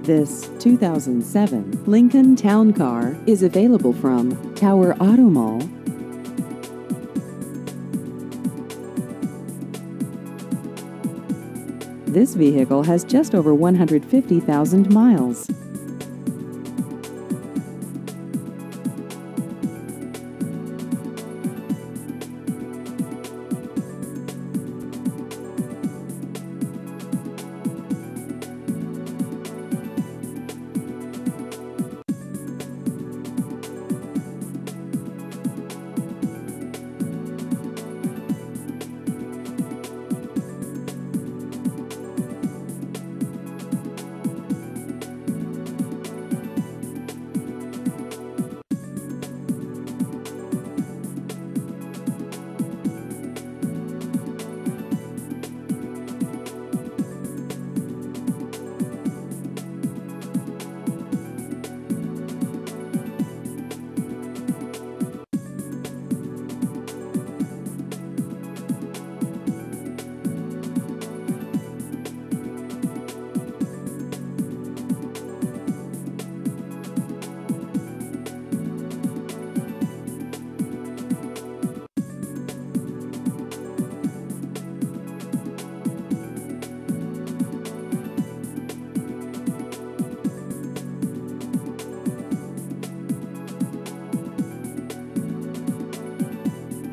This 2007 Lincoln Town Car is available from Tower Auto Mall. This vehicle has just over 150,000 miles.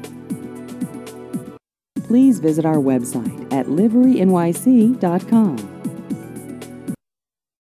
Please visit our website at liverynyc.com.